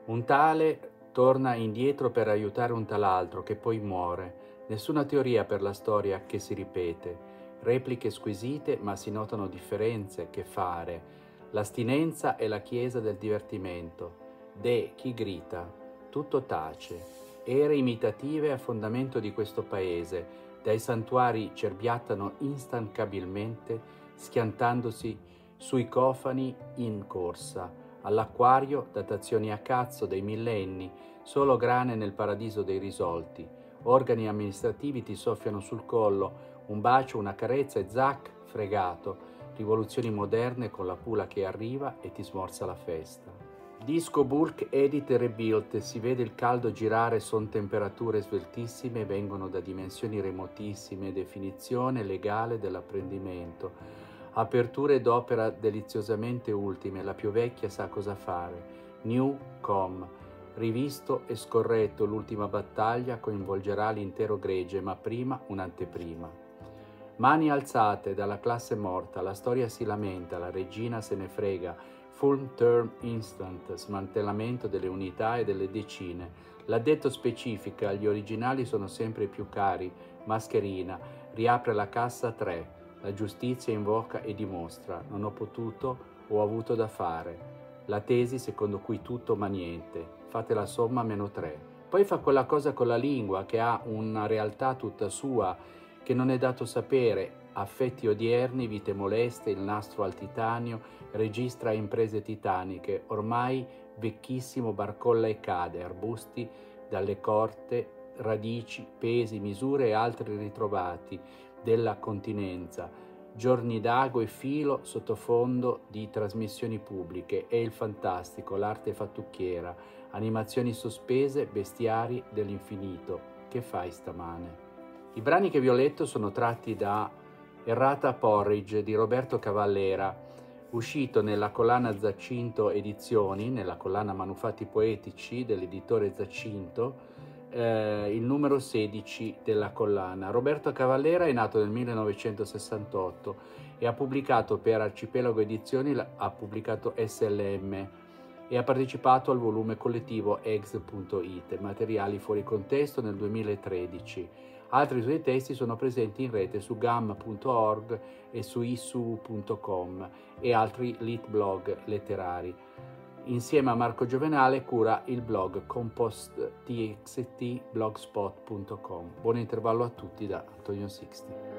Un tale torna indietro per aiutare un tal altro che poi muore. Nessuna teoria per la storia che si ripete. Repliche squisite, ma si notano differenze. Che fare? L'astinenza è la chiesa del divertimento. Chi grida? Tutto tace. Ere imitative a fondamento di questo paese. Dai santuari cerbiattano instancabilmente, schiantandosi sui cofani in corsa. All'acquario, datazioni a cazzo dei millenni, solo grane nel paradiso dei risolti. Organi amministrativi ti soffiano sul collo, un bacio, una carezza e zac, fregato. Rivoluzioni moderne con la pula che arriva e ti smorza la festa. Disco bulk edit e rebuilt, si vede il caldo girare, son temperature sveltissime, vengono da dimensioni remotissime, definizione legale dell'apprendimento. Aperture d'opera deliziosamente ultime, la più vecchia sa cosa fare. New Com, rivisto e scorretto, l'ultima battaglia coinvolgerà l'intero gregge, ma prima un'anteprima. Mani alzate dalla classe morta, la storia si lamenta, la regina se ne frega, full term instant, smantellamento delle unità e delle decine. L'addetto specifica, gli originali sono sempre più cari, mascherina, riapre la cassa 3, la giustizia invoca e dimostra, non ho potuto, ho avuto da fare. La tesi secondo cui tutto ma niente, fate la somma -3. Poi fa quella cosa con la lingua che ha una realtà tutta sua, che non è dato sapere, affetti odierni, vite moleste, il nastro al titanio, registra imprese titaniche, ormai vecchissimo barcolla e cade, arbusti dalle corte, radici, pesi, misure e altri ritrovati della continenza, giorni d'ago e filo sottofondo di trasmissioni pubbliche, e il fantastico, l'arte fattucchiera, animazioni sospese, bestiari dell'infinito. Che fai stamane? I brani che vi ho letto sono tratti da Errata Porridge di Roberto Cavallera, uscito nella collana Zacinto Edizioni, nella collana Manufatti Poetici dell'editore Zacinto, il numero 16 della collana. Roberto Cavallera è nato nel 1968 e ha pubblicato per Arcipelago Edizioni, ha pubblicato SLM e ha partecipato al volume collettivo Eggs.it, materiali fuori contesto, nel 2013. Altri suoi testi sono presenti in rete su gam.org e su isu.com e altri lit blog letterari. Insieme a Marco Giovenale cura il blog composttxt blogspot.com. Buon intervallo a tutti da Antonio Sixti.